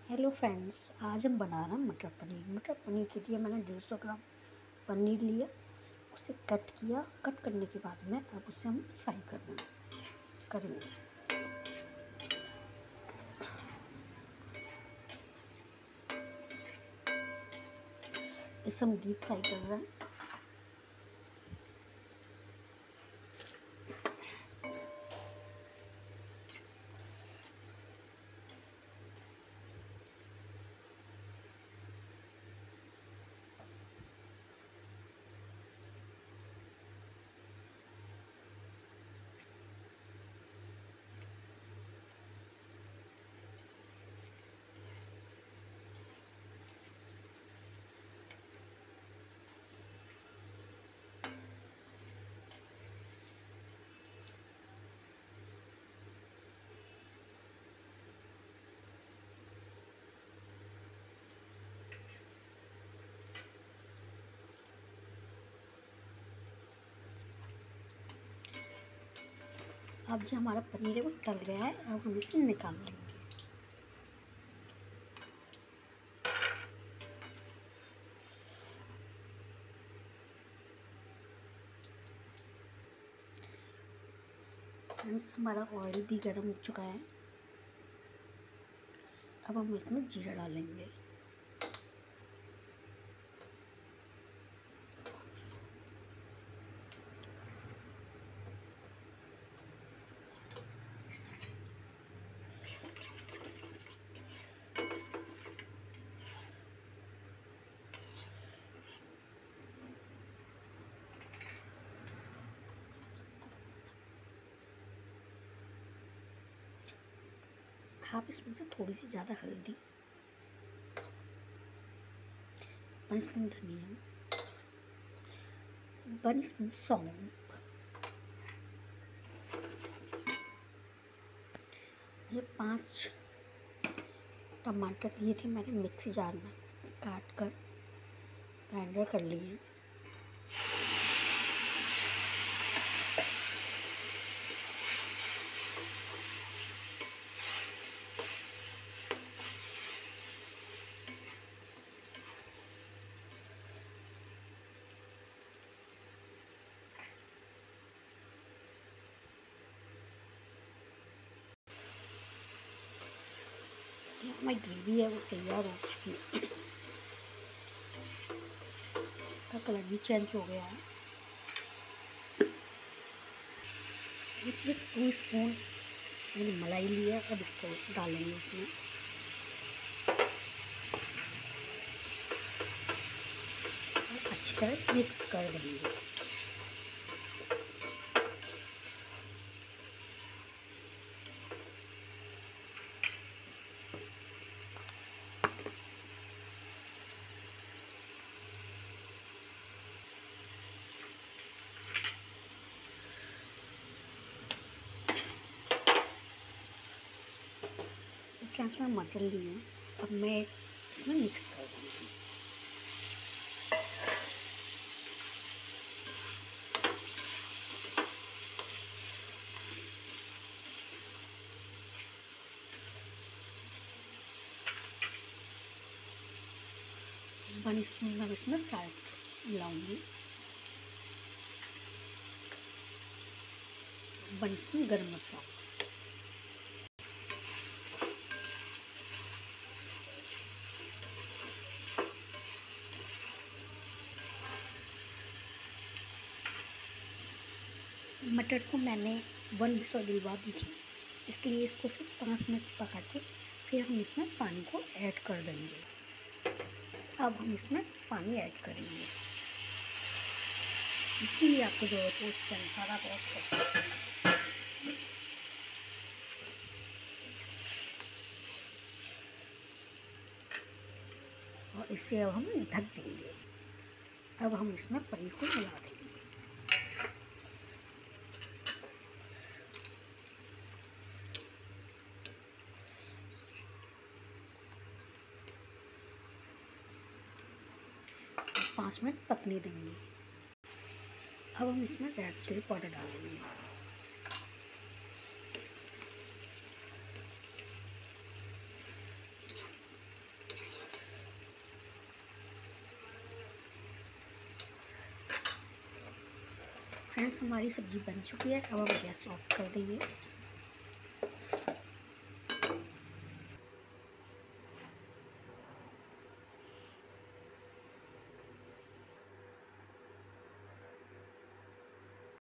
Hello friends, आज हम बना रहे हैं मटर पनीर। मटर पनीर के लिए मैंने 150 ग्राम पनीर लिया, उसे कट किया। कट करने के बाद में अब उसे हम फ्राई करेंगे। इसे हम डीप फ्राई कर रहे हैं। अब जो हमारा पनीर है वो तल गया है, अब हम इसे निकाल लेंगे। हमारा ऑयल भी गर्म हो चुका है। अब हम इसमें जीरा डालेंगे। हाफ स्पून से थोड़ी सी ज़्यादा हल्दी, 1 स्पून धनिया, 1 स्पून सौंफ, ये 5 टमाटर लिए थे मैंने, मिक्सी जार में काट कर ग्राइंडर कर लिए। हमारी ग्रेवी है वो तैयार हो चुकी है। का कलर भी चेंज हो गया है। इसमें 2 स्पून मैंने मलाई लिया, अब इसको डालेंगे इसमें। और अच्छी तरह मिक्स कर देंगे। फ्रेंड्स, में मटर लिए हैं, अब मैं इसमें मिक्स कर दूँगी। वन स्पून मैं इसमें साल्ट मिलाऊंगी, 1 स्पून गरम मसाला, मटर को मैंने 1 विसल दिलवा दी थी, इसलिए इसको सिर्फ 5 मिनट पका के फिर हम इसमें पानी को ऐड कर देंगे। अब हम इसमें पानी ऐड करेंगे, इसीलिए आपको ज़रूरत हो उसके अनुसार आप ऐड कर सकते हैं। और इसे अब हम ढक देंगे। अब हम इसमें पनीर को मिला देंगे। और 5 मिनट पकने देंगे। अब हम इसमें रेड चिली पाउडर डालेंगे। फ्रेंड्स हमारी सब्ज़ी बन चुकी है। अब हम गैस ऑफ कर देंगे।